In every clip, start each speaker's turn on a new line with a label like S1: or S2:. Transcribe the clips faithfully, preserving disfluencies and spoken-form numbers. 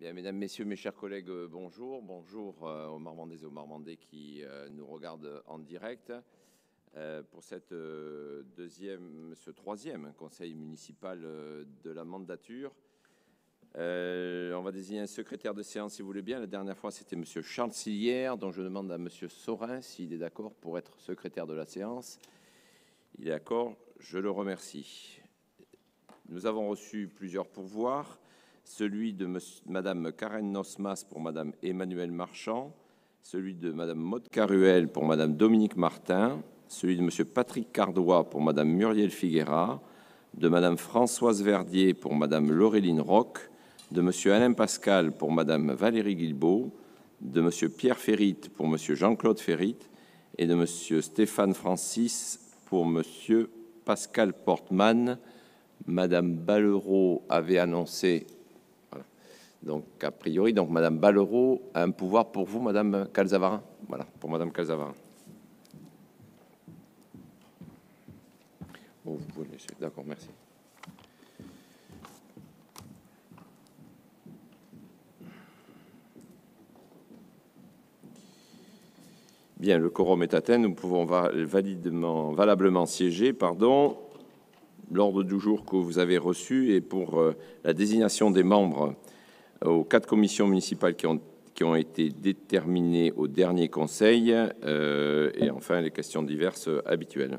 S1: Bien, mesdames, messieurs, mes chers collègues, euh, bonjour. Bonjour euh, aux Marmandais et aux Marmandais qui euh, nous regardent en direct euh, pour cette euh, deuxième, ce troisième conseil municipal euh, de la mandature. Euh, on va désigner un secrétaire de séance, si vous voulez bien. La dernière fois, c'était monsieur Charles Sillière, dont je demande à monsieur Saurin s'il est d'accord pour être secrétaire de la séance. Il est d'accord, je le remercie. Nous avons reçu plusieurs pourvoirs. Celui de Madame Karen Nosmas pour Madame Emmanuelle Marchand, celui de Madame Maude Caruel pour Madame Dominique Martin, celui de Monsieur Patrick Cardois pour Madame Muriel Figuera, de Madame Françoise Verdier pour Madame Laureline Roch, de Monsieur Alain Pascal pour Madame Valérie Guilbeault, de Monsieur Pierre Ferrit pour Monsieur Jean-Claude Ferrit et de Monsieur Stéphane Francis pour Monsieur Pascal Portman. Madame Ballereau avait annoncé... Donc, a priori, donc, Madame Ballereau a un pouvoir pour vous, Madame Calzavarin. Voilà, pour Madame Calzavarin. Oh, vous pouvez laisser. D'accord, merci. Bien, le quorum est atteint. Nous pouvons validement, valablement siéger. Pardon. L'ordre du jour que vous avez reçu est pour euh, la désignation des membres aux quatre commissions municipales qui ont, qui ont été déterminées au dernier conseil, euh, et enfin les questions diverses habituelles.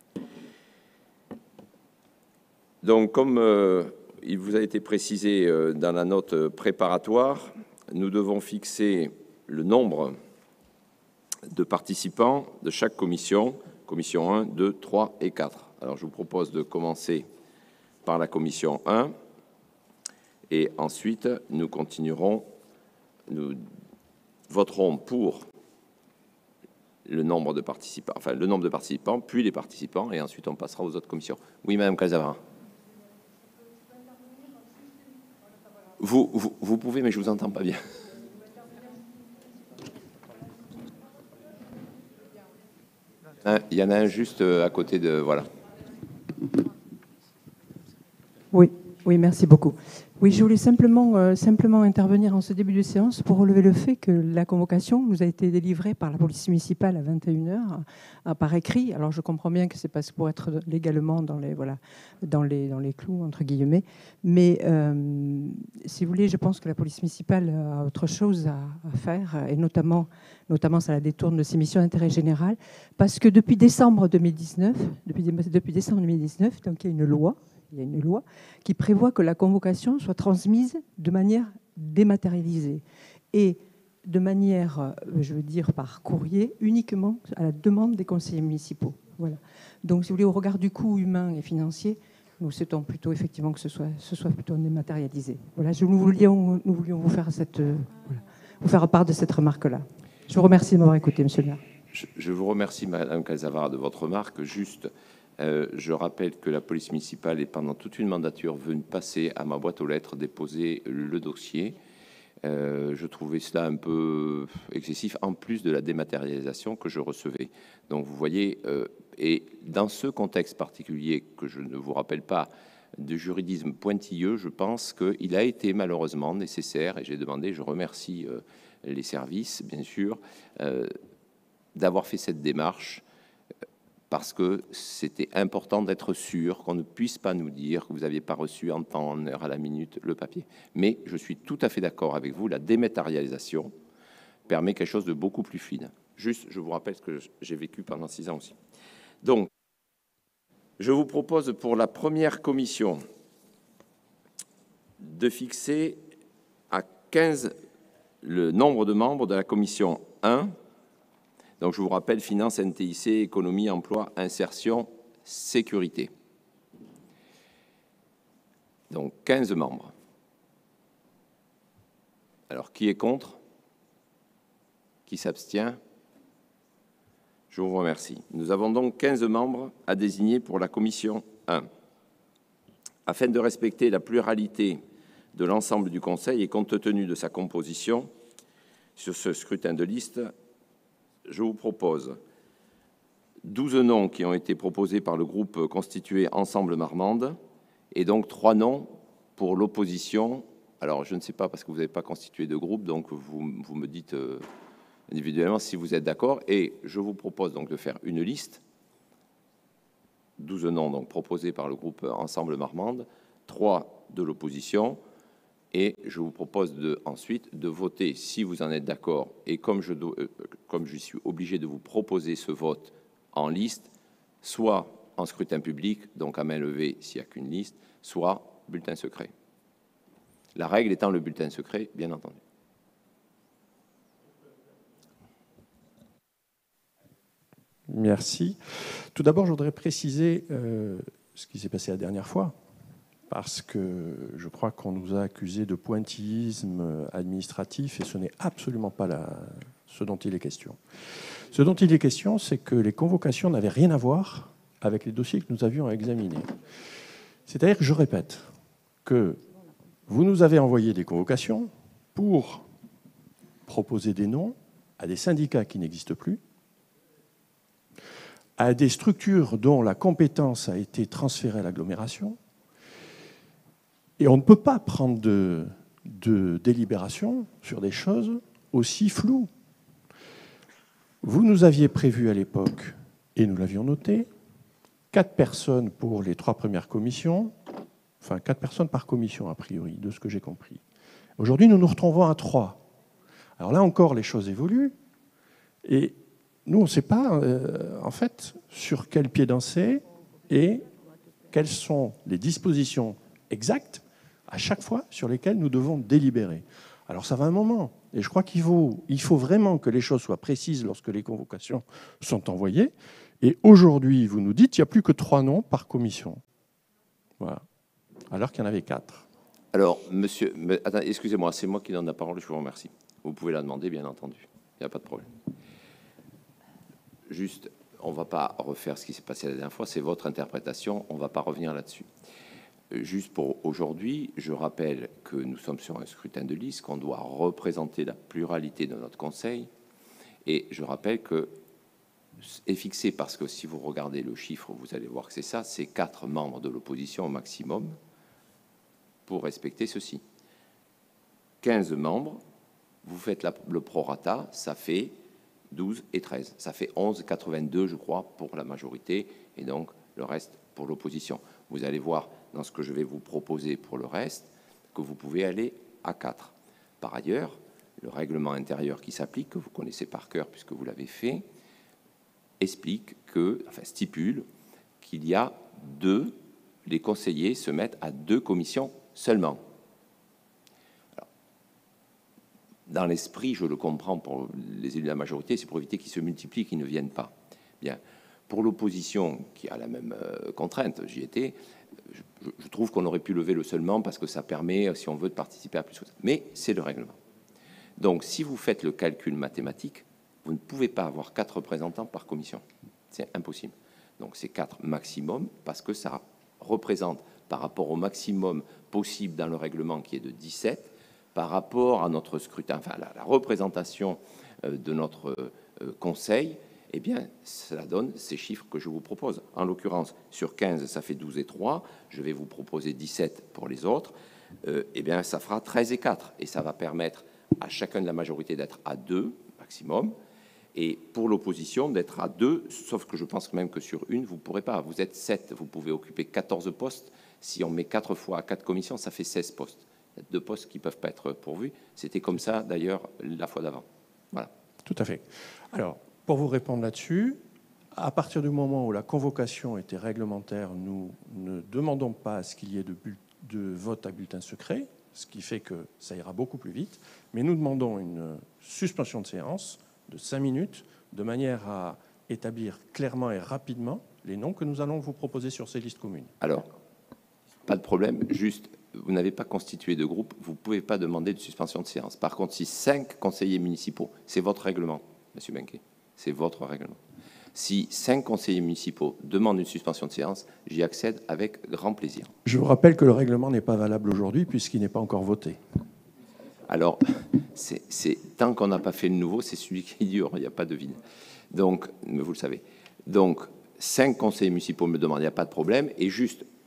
S1: Donc, comme euh, il vous a été précisé euh, dans la note préparatoire, nous devons fixer le nombre de participants de chaque commission, commission un, deux, trois et quatre. Alors, je vous propose de commencer par la commission un. Et ensuite, nous continuerons, nous voterons pour le nombre de participants, enfin le nombre de participants, puis les participants, et ensuite on passera aux autres commissions. Oui, Madame Calzavarin. Vous, vous, vous pouvez, mais je vous entends pas bien. Hein, il y en a un juste à côté de... Voilà.
S2: Oui, oui, merci beaucoup. Oui, je voulais simplement, euh, simplement intervenir en ce début de séance pour relever le fait que la convocation nous a été délivrée par la police municipale à vingt et une heures euh, par écrit. Alors, je comprends bien que c'est pas pour être légalement dans les, voilà, dans les, dans les clous, entre guillemets. Mais euh, si vous voulez, je pense que la police municipale a autre chose à, à faire, et notamment, notamment ça la détourne de ses missions d'intérêt général, parce que depuis décembre deux mille dix-neuf, depuis, depuis décembre deux mille dix-neuf, donc il y a une loi, il y a une loi qui prévoit que la convocation soit transmise de manière dématérialisée et de manière, je veux dire, par courrier, uniquement à la demande des conseillers municipaux. Voilà. Donc, si vous voulez, au regard du coût humain et financier, nous souhaitons plutôt effectivement que ce soit, ce soit plutôt dématérialisé. Voilà, je, nous, voulions, nous voulions vous faire, cette, voilà, vous faire part de cette remarque-là. Je vous remercie de m'avoir écouté, monsieur le maire.
S1: Je, je vous remercie, Madame Calzavarin, de votre remarque. Juste... Euh, je rappelle que la police municipale est pendant toute une mandature venue passer à ma boîte aux lettres déposer le dossier. Euh, je trouvais cela un peu excessif, en plus de la dématérialisation que je recevais. Donc vous voyez, euh, et dans ce contexte particulier que je ne vous rappelle pas de juridisme pointilleux, je pense qu'il a été malheureusement nécessaire, et j'ai demandé, je remercie euh, les services, bien sûr, euh, d'avoir fait cette démarche, parce que c'était important d'être sûr qu'on ne puisse pas nous dire que vous n'aviez pas reçu en temps, en heure, à la minute, le papier. Mais je suis tout à fait d'accord avec vous, la dématérialisation permet quelque chose de beaucoup plus fluide. Juste, je vous rappelle ce que j'ai vécu pendant six ans aussi. Donc, je vous propose pour la première commission de fixer à quinze le nombre de membres de la commission un. Donc, je vous rappelle, finance, N T I C, économie, emploi, insertion, sécurité. Donc, quinze membres. Alors, qui est contre? Qui s'abstient? Je vous remercie. Nous avons donc quinze membres à désigner pour la commission un. Afin de respecter la pluralité de l'ensemble du Conseil et compte tenu de sa composition, sur ce scrutin de liste, je vous propose douze noms qui ont été proposés par le groupe constitué Ensemble Marmande et donc trois noms pour l'opposition Alors, je ne sais pas, parce que vous n'avez pas constitué de groupe, donc vous, vous me dites euh, individuellement si vous êtes d'accord. Et je vous propose donc de faire une liste, douze noms donc proposés par le groupe Ensemble Marmande, trois de l'opposition, et je vous propose de, ensuite de voter si vous en êtes d'accord. Et comme je, dois, euh, comme je suis obligé de vous proposer ce vote en liste, soit en scrutin public, donc à main levée s'il n'y a qu'une liste, soit bulletin secret. La règle étant le bulletin secret, bien entendu.
S3: Merci. Tout d'abord, je voudrais préciser euh, ce qui s'est passé la dernière fois, parce que je crois qu'on nous a accusés de pointillisme administratif, et ce n'est absolument pas la, ce dont il est question. Ce dont il est question, c'est que les convocations n'avaient rien à voir avec les dossiers que nous avions à examiner. C'est-à-dire que, je répète, que vous nous avez envoyé des convocations pour proposer des noms à des syndicats qui n'existent plus, à des structures dont la compétence a été transférée à l'agglomération, et on ne peut pas prendre de, de délibération sur des choses aussi floues. Vous nous aviez prévu à l'époque, et nous l'avions noté, quatre personnes pour les trois premières commissions, enfin quatre personnes par commission a priori, de ce que j'ai compris. Aujourd'hui, nous nous retrouvons à trois. Alors là encore, les choses évoluent, et nous, on ne sait pas, euh, en fait, sur quel pied danser et quelles sont les dispositions exactes à chaque fois sur lesquelles nous devons délibérer. Alors ça va un moment, et je crois qu'il faut, il faut vraiment que les choses soient précises lorsque les convocations sont envoyées. Et aujourd'hui, vous nous dites qu'il n'y a plus que trois noms par commission. Voilà. Alors qu'il y en avait quatre.
S1: Alors, monsieur, attendez, excusez-moi, c'est moi qui donne la parole, je vous remercie. Vous pouvez la demander, bien entendu. Il n'y a pas de problème. Juste, on ne va pas refaire ce qui s'est passé la dernière fois, c'est votre interprétation, on ne va pas revenir là-dessus. Juste pour aujourd'hui, je rappelle que nous sommes sur un scrutin de liste, qu'on doit représenter la pluralité de notre Conseil, et je rappelle que est fixé, parce que si vous regardez le chiffre, vous allez voir que c'est ça, c'est quatre membres de l'opposition au maximum pour respecter ceci. quinze membres, vous faites la, le prorata, ça fait douze et treize. Ça fait onze virgule quatre-vingt-deux, je crois, pour la majorité, et donc le reste pour l'opposition. Vous allez voir dans ce que je vais vous proposer pour le reste que vous pouvez aller à quatre. Par ailleurs, le règlement intérieur qui s'applique, que vous connaissez par cœur puisque vous l'avez fait, explique que, enfin stipule qu'il y a deux, les conseillers se mettent à deux commissions seulement. Alors, dans l'esprit, je le comprends pour les élus de la majorité, c'est pour éviter qu'ils se multiplient, qu'ils ne viennent pas. Bien. Pour l'opposition, qui a la même euh, contrainte, j'y étais, je, je trouve qu'on aurait pu lever le seulement parce que ça permet, si on veut, de participer à plus. Mais c'est le règlement. Donc, si vous faites le calcul mathématique, vous ne pouvez pas avoir quatre représentants par commission. C'est impossible. Donc, c'est quatre maximum parce que ça représente, par rapport au maximum possible dans le règlement qui est de dix-sept, par rapport à notre scrutin, enfin, la, la représentation euh, de notre euh, conseil, eh bien, cela donne ces chiffres que je vous propose. En l'occurrence, sur quinze, ça fait douze et trois. Je vais vous proposer dix-sept pour les autres. Euh, eh bien, ça fera treize et quatre. Et ça va permettre à chacun de la majorité d'être à deux maximum. Et pour l'opposition, d'être à deux, sauf que je pense même que sur une, vous ne pourrez pas. Vous êtes sept, vous pouvez occuper quatorze postes. Si on met quatre fois à quatre commissions, ça fait seize postes. Il y a deux postes qui ne peuvent pas être pourvus. C'était comme ça, d'ailleurs, la fois d'avant. Voilà.
S3: Tout à fait. Alors, pour vous répondre là-dessus, à partir du moment où la convocation était réglementaire, nous ne demandons pas à ce qu'il y ait de, de vote à bulletin secret, ce qui fait que ça ira beaucoup plus vite, mais nous demandons une suspension de séance de cinq minutes, de manière à établir clairement et rapidement les noms que nous allons vous proposer sur ces listes communes.
S1: Alors, pas de problème, juste, vous n'avez pas constitué de groupe, vous ne pouvez pas demander de suspension de séance. Par contre, si cinq conseillers municipaux, c'est votre règlement, M. Benquet, c'est votre règlement. Si cinq conseillers municipaux demandent une suspension de séance, j'y accède avec grand plaisir.
S3: Je vous rappelle que le règlement n'est pas valable aujourd'hui puisqu'il n'est pas encore voté.
S1: Alors, c'est, c'est, tant qu'on n'a pas fait le nouveau, c'est celui qui dure, il n'y a pas de vide. Donc, vous le savez. Donc, cinq conseillers municipaux me demandent, il n'y a pas de problème. Et juste,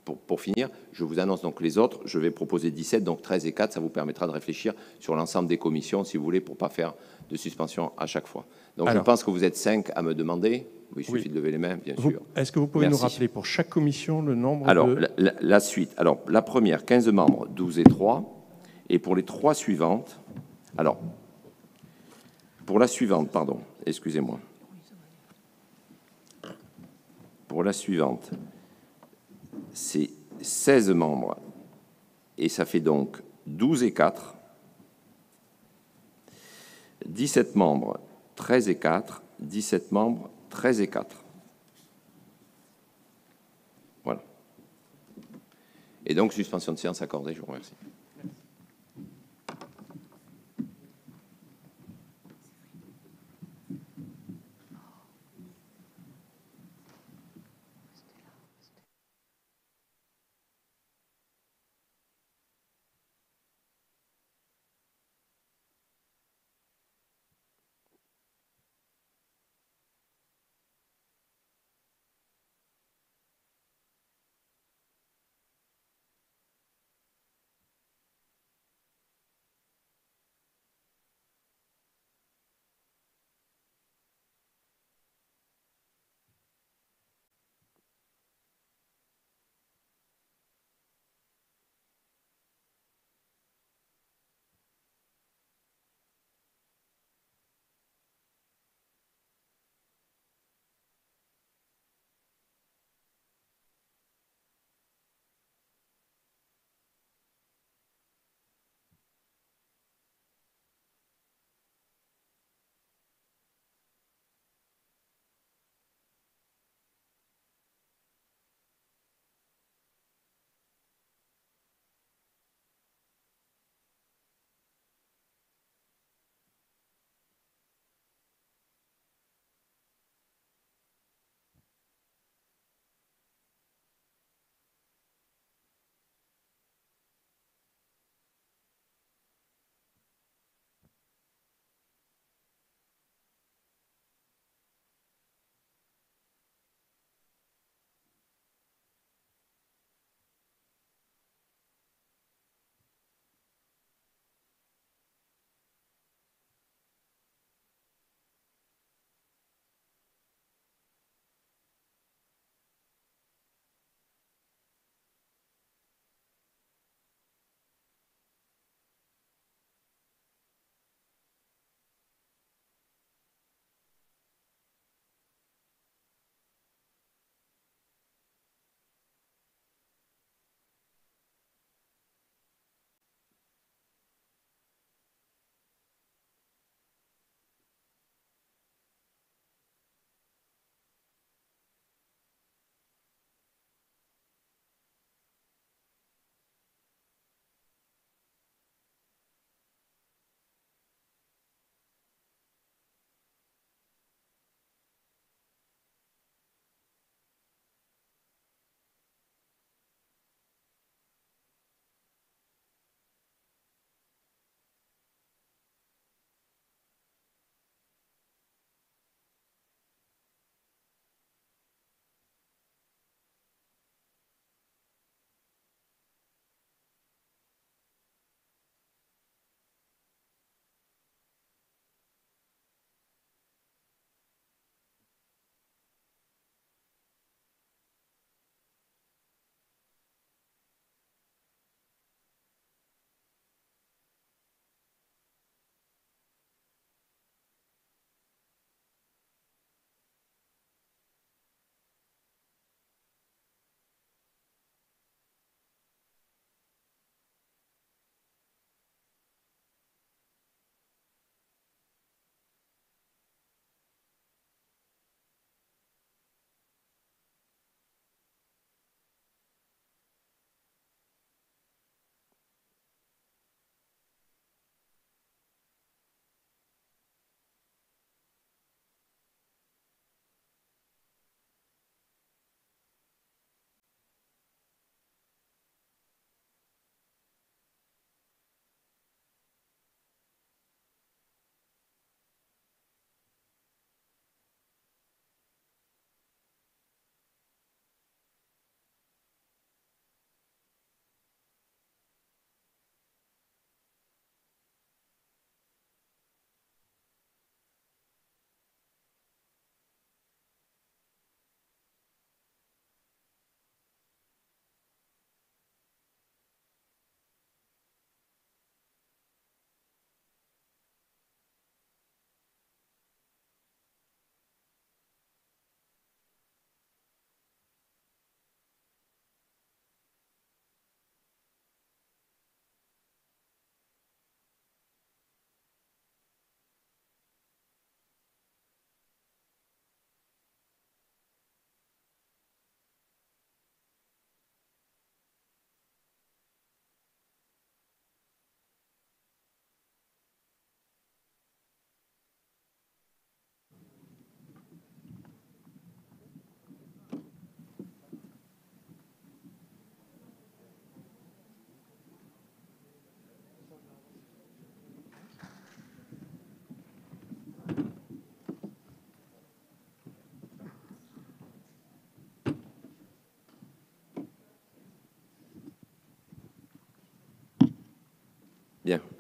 S1: pour, pour finir, je vous annonce donc les autres. Je vais proposer dix-sept, donc treize et quatre. Ça vous permettra de réfléchir sur l'ensemble des commissions, si vous voulez, pour ne pas faire de suspension à chaque fois. Donc Alors, je pense que vous êtes cinq à me demander. Oui, il suffit oui. de lever les mains, bien
S3: vous,
S1: sûr.
S3: Est-ce que vous pouvez
S1: Merci.
S3: nous rappeler pour chaque commission le nombre
S1: Alors,
S3: de...
S1: la, la, la suite. Alors, la première, quinze membres, douze et trois. Et pour les trois suivantes, alors, pour la suivante, pardon, excusez-moi. Pour la suivante, c'est seize membres. Et ça fait donc douze et quatre. dix-sept membres, treize et quatre. dix-sept membres, treize et quatre. Voilà. Et donc, suspension de séance accordée. Je vous remercie.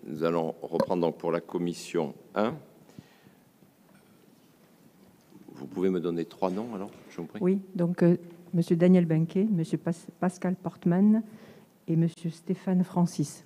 S1: Nous allons reprendre donc pour la commission un. Vous pouvez me donner trois noms alors, je vous prie.
S2: Oui, donc euh, Monsieur Daniel Benquet, Monsieur Pas Pascal Portman et Monsieur Stéphane Francis.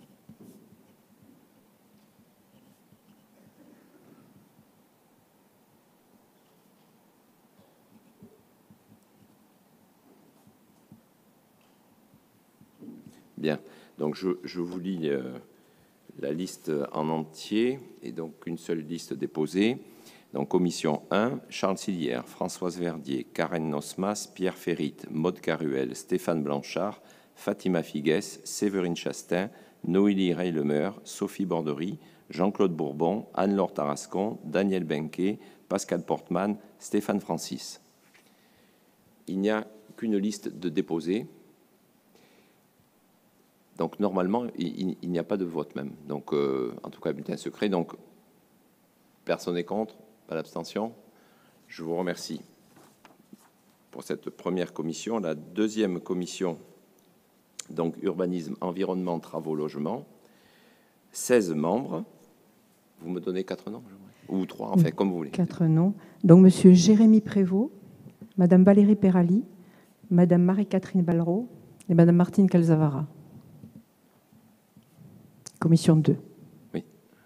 S1: Bien, donc je, je vous lis euh, la liste en entier, et donc une seule liste déposée. Donc commission un, Charles Silière, Françoise Verdier, Karen Nosmas, Pierre Ferrit, Maude Caruel, Stéphane Blanchard, Fatima Figues, Séverine Chastain, Noélie Reylemer, Sophie Borderie, Jean-Claude Bourbon, Anne-Laure Tarascon, Daniel Benquet, Pascal Portman, Stéphane Francis. Il n'y a qu'une liste de déposés. Donc normalement, il, il n'y a pas de vote même. Donc euh, en tout cas, bulletin secret. Donc personne n'est contre, pas d'abstention. Je vous remercie pour cette première commission. La deuxième commission, donc urbanisme, environnement, travaux, logement, seize membres. Vous me donnez quatre noms ou trois, enfin, comme vous voulez.
S2: Quatre noms. Donc Monsieur Jérémy Prévost, Madame Valérie Perali, Madame Marie-Catherine Ballereau et Madame Martine Calzavara. Commission deux.
S1: Oui.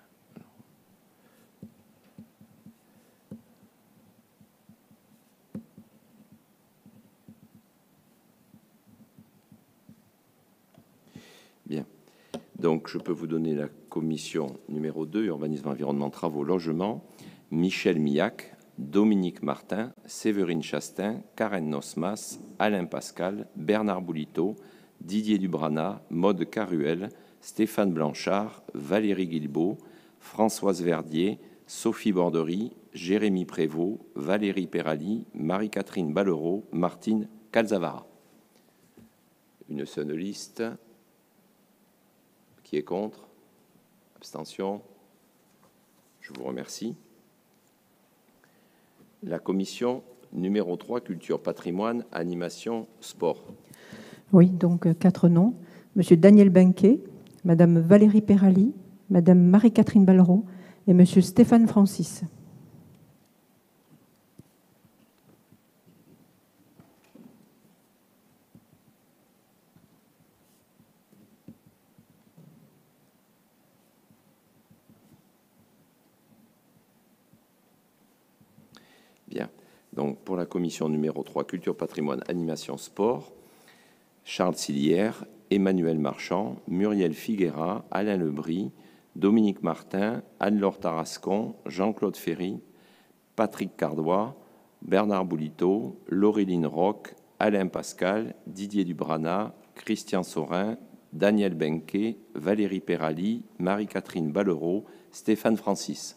S1: Bien. Donc, je peux vous donner la commission numéro deux, urbanisme, environnement, travaux, logement. Michel Millac, Dominique Martin, Séverine Chastain, Karen Nosmas, Alain Pascal, Bernard Boulito, Didier Dubrana, Maude Caruel, Stéphane Blanchard, Valérie Guilbeault, Françoise Verdier, Sophie Borderie, Jérémy Prévost, Valérie Perali, Marie-Catherine Ballereau, Martine Calzavara. Une seule liste. Qui est contre? Abstention? Je vous remercie. La commission numéro trois, culture, patrimoine, animation, sport.
S2: Oui, donc euh, quatre noms. Monsieur Daniel Benquet, Madame Valérie Perali, Madame Marie-Catherine Ballereau et Monsieur Stéphane Francis.
S1: Bien. Donc, pour la commission numéro trois, culture, patrimoine, animation, sport, Charles Silière, Emmanuel Marchand, Muriel Figuera, Alain Lebris, Dominique Martin, Anne-Laure Tarascon, Jean-Claude Ferry, Patrick Cardois, Bernard Boulito, Laureline Roch, Alain Pascal, Didier Dubrana, Christian Sorin, Daniel Benquet, Valérie Perali, Marie-Catherine Ballereau, Stéphane Francis.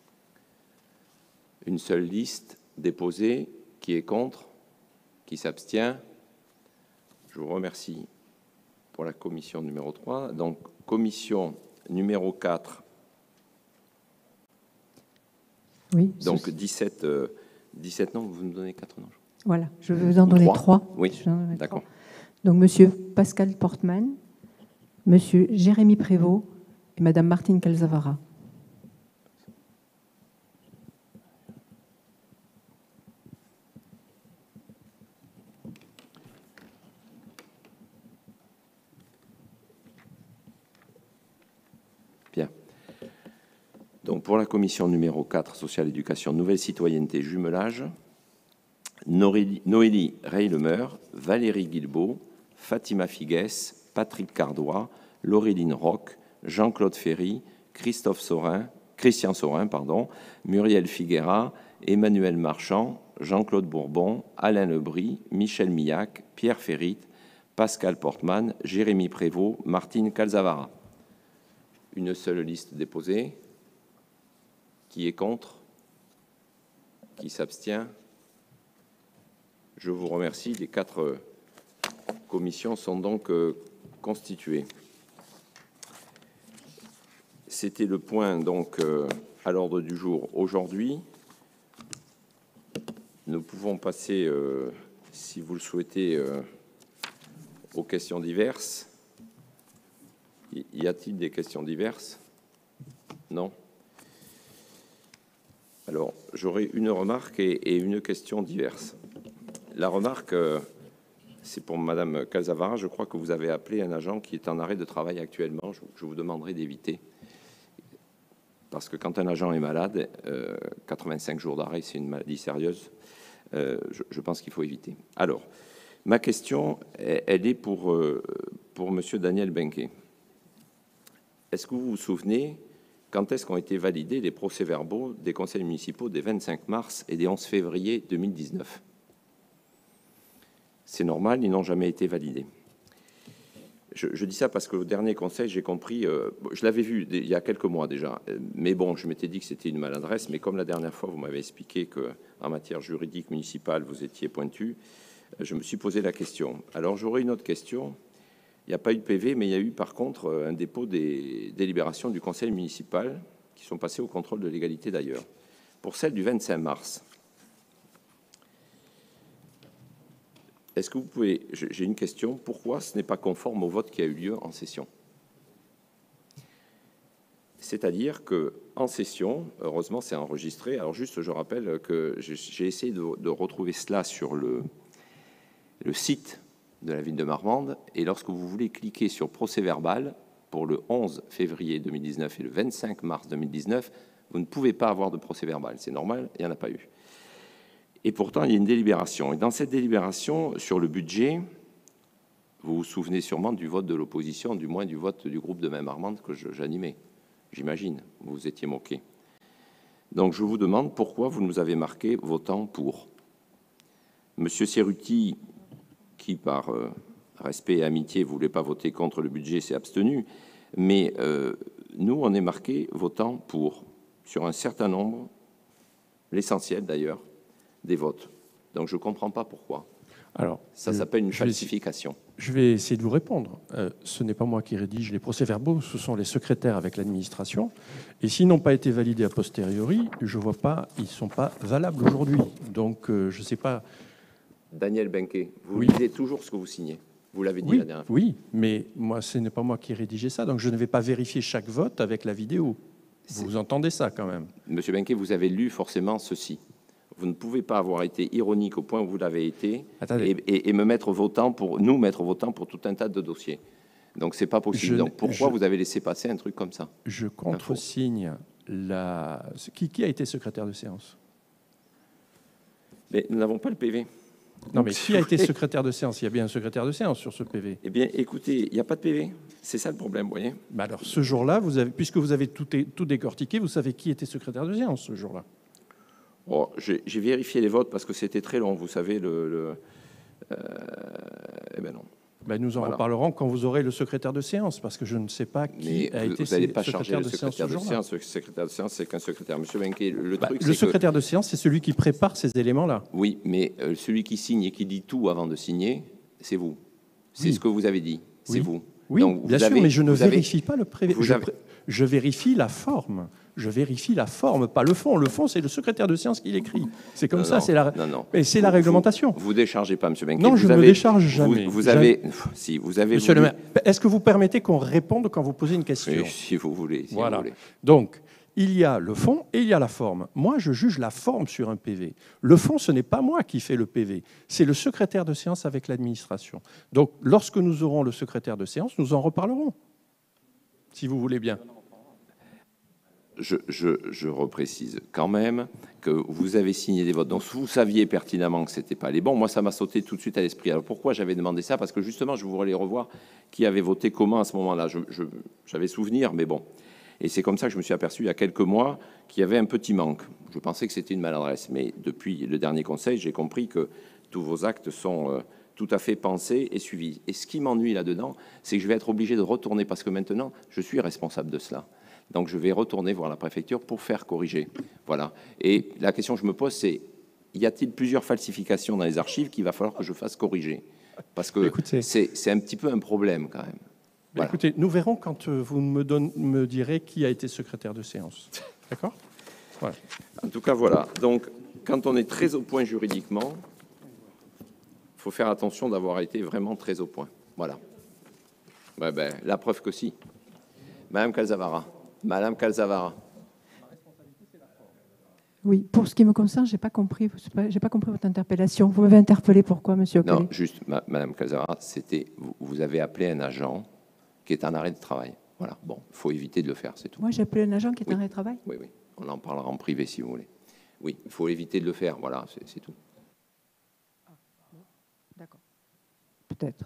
S1: Une seule liste déposée. Qui est contre? Qui s'abstient? Je vous remercie pour la commission numéro trois. Donc, commission numéro quatre.
S2: Oui.
S1: Donc, dix-sept, euh, dix-sept noms. Vous me donnez quatre noms?
S2: Voilà, je vais vous en donner trois.
S1: Oui, d'accord.
S2: Donc, Monsieur Pascal Portman, Monsieur Jérémy Prévost et Madame Martine Calzavara.
S1: Bien. Donc, pour la commission numéro quatre, Social Éducation, Nouvelle Citoyenneté, Jumelage, Noélie, Noélie Reylemer, Valérie Guilbeault, Fatima Figues, Patrick Cardois, Laureline Roch, Jean-Claude Ferry, Christophe Sorin, Christian Sorin, pardon, Muriel Figuera, Emmanuel Marchand, Jean-Claude Bourbon, Alain Lebris, Michel Millac, Pierre Ferrit, Pascal Portman, Jérémy Prévost, Martine Calzavara. Une seule liste déposée. Qui est contre? Qui s'abstient? Je vous remercie. Les quatre commissions sont donc constituées. C'était le point donc à l'ordre du jour aujourd'hui. Nous pouvons passer, euh, si vous le souhaitez, euh, aux questions diverses. Y a-t-il des questions diverses? Non. Alors, j'aurais une remarque et, et une question diverse. La remarque, euh, c'est pour Madame Calzavara. Je crois que vous avez appelé un agent qui est en arrêt de travail actuellement. Je, je vous demanderai d'éviter. Parce que quand un agent est malade, euh, quatre-vingt-cinq jours d'arrêt, c'est une maladie sérieuse. Euh, je, je pense qu'il faut éviter. Alors, ma question, elle est pour, euh, pour Monsieur Daniel Benquet. Est-ce que vous vous souvenez quand est-ce qu'ont été validés les procès-verbaux des conseils municipaux des vingt-cinq mars et des onze février deux mille dix-neuf? C'est normal, ils n'ont jamais été validés. Je, je dis ça parce qu'au dernier conseil, j'ai compris, euh, je l'avais vu il y a quelques mois déjà, mais bon, je m'étais dit que c'était une maladresse, mais comme la dernière fois, vous m'avez expliqué qu'en matière juridique municipale, vous étiez pointu, je me suis posé la question. Alors, j'aurais une autre question. Il n'y a pas eu de P V, mais il y a eu par contre un dépôt des délibérations du conseil municipal qui sont passées au contrôle de légalité d'ailleurs. Pour celle du vingt-cinq mars, est-ce que vous pouvez, j'ai une question, pourquoi ce n'est pas conforme au vote qui a eu lieu en session? C'est-à-dire qu'en session, heureusement c'est enregistré, alors juste je rappelle que j'ai essayé de, de retrouver cela sur le, le site de la ville de Marmande, et lorsque vous voulez cliquer sur procès-verbal pour le onze février deux mille dix-neuf et le vingt-cinq mars deux mille dix-neuf, vous ne pouvez pas avoir de procès-verbal, c'est normal, il n'y en a pas eu. Et pourtant, il y a une délibération. Et dans cette délibération, sur le budget, vous vous souvenez sûrement du vote de l'opposition, du moins du vote du groupe de Même-Marmande que j'animais. J'imagine, vous vous étiez moqué. Donc, je vous demande pourquoi vous nous avez marqué votant pour. Monsieur Cerruti, qui par euh, respect et amitié ne voulait pas voter contre le budget, s'est abstenu. Mais euh, nous, on est marqué votant pour, sur un certain nombre, l'essentiel d'ailleurs, des votes. Donc, je ne comprends pas pourquoi. Alors, ça s'appelle une falsification.
S3: Je vais essayer de vous répondre. Euh, ce n'est pas moi qui rédige les procès-verbaux, ce sont les secrétaires avec l'administration. Et s'ils n'ont pas été validés a posteriori, je ne vois pas, ils ne sont pas valables aujourd'hui. Donc, euh, je ne sais pas...
S1: Daniel Benquet, vous
S3: oui.
S1: lisez toujours ce que vous signez. Vous l'avez dit
S3: oui,
S1: la dernière fois.
S3: Oui, mais moi, ce n'est pas moi qui ai rédigé ça, donc je ne vais pas vérifier chaque vote avec la vidéo. Vous entendez ça quand même?
S1: Monsieur Benquet, vous avez lu forcément ceci. Vous ne pouvez pas avoir été ironique au point où vous l'avez été et, et, et me mettre votant pour nous mettre votant pour tout un tas de dossiers. Donc c'est pas possible. Je, Donc pourquoi je, vous avez laissé passer un truc comme ça?
S3: Je contresigne la. Qui, qui a été secrétaire de séance?
S1: Mais nous n'avons pas le P V.
S3: Non, mais qui a été secrétaire de séance? Il y a bien un secrétaire de séance sur ce P V.
S1: Eh bien, écoutez, il n'y a pas de P V. C'est ça le problème, vous voyez.
S3: Mais alors, ce jour-là, vous avez, puisque vous avez tout, tout décortiqué, vous savez qui était secrétaire de séance ce jour-là?
S1: Oh, j'ai vérifié les votes parce que c'était très long, vous savez. Le, le euh, eh ben non.
S3: Ben nous en voilà. reparlerons quand vous aurez le secrétaire de séance, parce que je ne sais pas qui
S1: Mais
S3: a
S1: vous,
S3: été
S1: vous n'allez pas
S3: secrétaire
S1: charger
S3: de
S1: le secrétaire
S3: séance.
S1: De séance. Le secrétaire de séance, c'est qu'un secrétaire. Monsieur Benquet, le
S3: bah,
S1: truc,
S3: le secrétaire que... de séance, c'est celui qui prépare ces éléments-là.
S1: Oui, mais euh, celui qui signe et qui dit tout avant de signer, c'est vous. C'est oui. ce que vous avez dit. C'est
S3: oui.
S1: vous.
S3: Oui, Donc, bien sûr, avez, mais je ne vérifie avez, pas le prévu. Je,
S1: avez...
S3: je vérifie la forme. Je vérifie la forme, pas le fond. Le fond, c'est le secrétaire de séance qui l'écrit. C'est comme non, ça, c'est la, c'est la réglementation.
S1: Vous, vous déchargez pas, Monsieur Benquet.
S3: Non, je
S1: vous
S3: ne
S1: avez,
S3: me décharge jamais.
S1: Vous, vous
S3: jamais.
S1: avez, si vous avez.
S3: Monsieur
S1: voulu...
S3: le maire, est-ce que vous permettez qu'on réponde quand vous posez une question?
S1: Oui, si vous voulez. Si
S3: voilà.
S1: Vous voulez.
S3: Donc, il y a le fond et il y a la forme. Moi, je juge la forme sur un P V. Le fond, ce n'est pas moi qui fais le P V. C'est le secrétaire de séance avec l'administration. Donc, lorsque nous aurons le secrétaire de séance, nous en reparlerons, si vous voulez bien.
S1: Je, je, je reprécise quand même que vous avez signé des votes. Donc, vous saviez pertinemment que ce n'était pas les bons. Moi, ça m'a sauté tout de suite à l'esprit. Alors, pourquoi j'avais demandé ça? Parce que, justement, je voudrais les revoir qui avait voté comment à ce moment-là. J'avais souvenir, mais bon. Et c'est comme ça que je me suis aperçu, il y a quelques mois, qu'il y avait un petit manque. Je pensais que c'était une maladresse. Mais depuis le dernier conseil, j'ai compris que tous vos actes sont euh, tout à fait pensés et suivis. Et ce qui m'ennuie là-dedans, c'est que je vais être obligé de retourner, parce que maintenant, je suis responsable de cela. Donc, je vais retourner voir la préfecture pour faire corriger. Voilà. Et la question que je me pose, c'est, y a-t-il plusieurs falsifications dans les archives qu'il va falloir que je fasse corriger? Parce que c'est un petit peu un problème, quand même. Voilà.
S3: Écoutez, nous verrons quand vous me, donne, me direz qui a été secrétaire de séance. D'accord? Voilà.
S1: En tout cas, voilà. Donc, quand on est très au point juridiquement, il faut faire attention d'avoir été vraiment très au point. Voilà. Ouais, ben, la preuve que si. Madame Calzavara. Madame Calzavara.
S2: Oui, pour ce qui me concerne, je n'ai pas compris, j'ai pas compris votre interpellation. Vous m'avez interpellé pourquoi, monsieur Ocalé?
S1: Non, juste, ma, Madame Calzavara, c'était, vous, vous avez appelé un agent qui est en arrêt de travail. Voilà, bon, il faut éviter de le faire, c'est tout.
S2: Moi, j'ai appelé un agent qui est
S1: Oui.
S2: en arrêt de travail?
S1: Oui, oui, on en parlera en privé si vous voulez. Oui, il faut éviter de le faire, voilà, c'est tout.
S2: D'accord. Peut-être.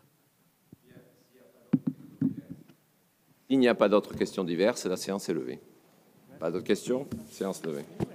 S1: Il n'y a pas d'autres questions diverses, la séance est levée. Pas d'autres questions? Séance levée.